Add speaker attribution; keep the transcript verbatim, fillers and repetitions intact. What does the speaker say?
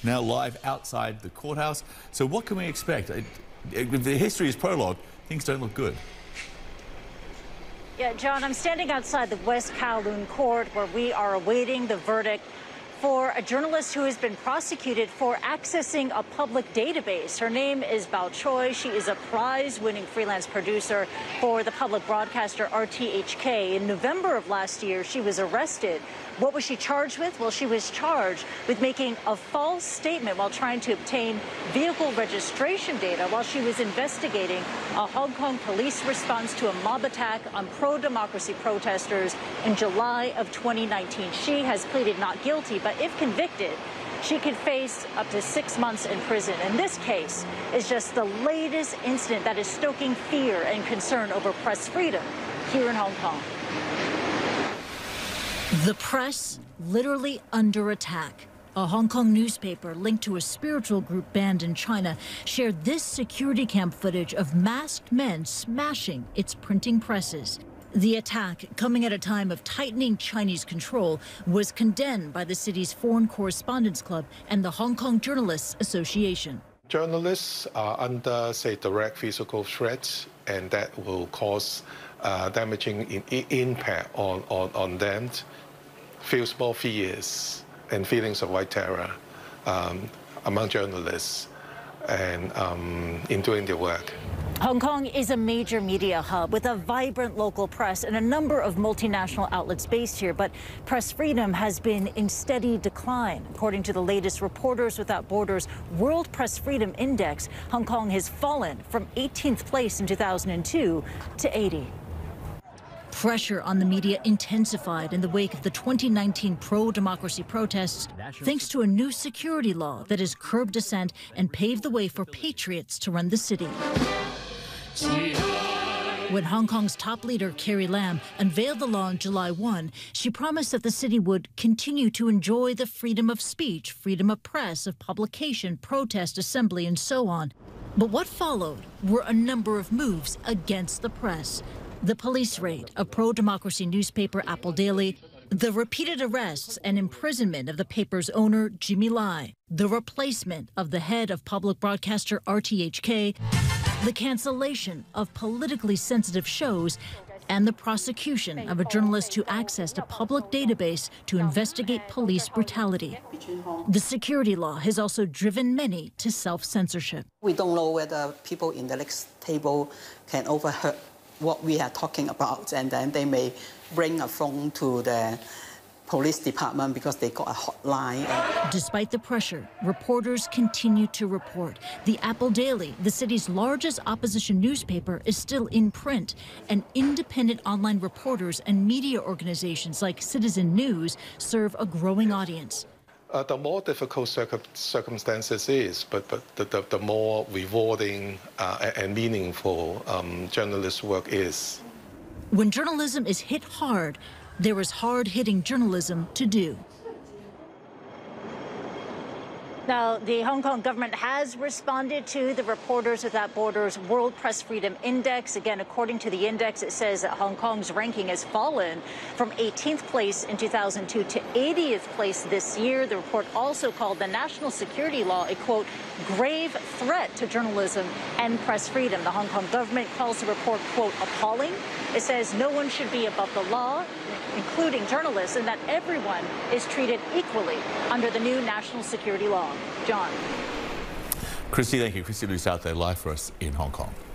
Speaker 1: now live outside the courthouse. So what can we expect? If the history is prologue, things don't look good.
Speaker 2: Yeah, John, I'm standing outside the West Kowloon court where we are awaiting the verdict for a journalist who has been prosecuted for accessing a public database. Her name is Bao Choi. She is a prize-winning freelance producer for the public broadcaster R T H K. In November of last year, she was arrested. What was she charged with? Well, she was charged with making a false statement while trying to obtain vehicle registration data while she was investigating a Hong Kong police response to a mob attack on pro-democracy protesters in July of twenty nineteen. She has pleaded not guilty, but if convicted, she could face up to six months in prison. And this case is just the latest incident that is stoking fear and concern over press freedom here in Hong Kong.
Speaker 3: The press literally under attack. A Hong Kong newspaper linked to a spiritual group banned in China shared this security cam footage of masked men smashing its printing presses. The attack, coming at a time of tightening Chinese control, was condemned by the city's Foreign Correspondents Club and the Hong Kong Journalists Association.
Speaker 4: Journalists are under, say, direct physical threats, and that will cause uh, damaging in, in impact on, on, on them, feels more fears and feelings of white terror um, among journalists and um, in doing their work.
Speaker 2: Hong Kong is a major media hub with a vibrant local press and a number of multinational outlets based here, but press freedom has been in steady decline. According to the latest Reporters Without Borders World Press Freedom Index, Hong Kong has fallen from eighteenth place in two thousand two to eighty.
Speaker 3: Pressure on the media intensified in the wake of the twenty nineteen pro-democracy protests, thanks to a new security law that has curbed dissent and paved the way for patriots to run the city. When Hong Kong's top leader, Carrie Lam, unveiled the law on July first, she promised that the city would continue to enjoy the freedom of speech, freedom of press, of publication, protest, assembly, and so on. But what followed were a number of moves against the press. The police raid of pro-democracy newspaper Apple Daily, the repeated arrests and imprisonment of the paper's owner, Jimmy Lai, the replacement of the head of public broadcaster R T H K, the cancellation of politically sensitive shows, and the prosecution of a journalist who accessed a public database to investigate police brutality. The security law has also driven many to self-censorship.
Speaker 5: We don't know whether people in the next table can overhear what we are talking about, and then they may bring a phone to the police department because they got a hotline.
Speaker 3: Despite the pressure, reporters continue to report. The Apple Daily, the city's largest opposition newspaper, is still in print, and independent online reporters and media organizations like Citizen News serve a growing audience.
Speaker 4: Uh, the more difficult circum circumstances is, but, but the, the, the more rewarding uh, and meaningful um, journalist work is.
Speaker 3: When journalism is hit hard, there is hard-hitting journalism to do.
Speaker 2: Now, the Hong Kong government has responded to the Reporters Without Borders World Press Freedom Index. Again, according to the index, it says that Hong Kong's ranking has fallen from eighteenth place in two thousand two to eightieth place this year. The report also called the national security law a, quote, grave threat to journalism and press freedom. The Hong Kong government calls the report, quote, appalling. It says no one should be above the law, including journalists, and that everyone is treated equally under the new national security law. John.
Speaker 1: Kristie, thank you. Kristie Lu Stout there live for us in Hong Kong.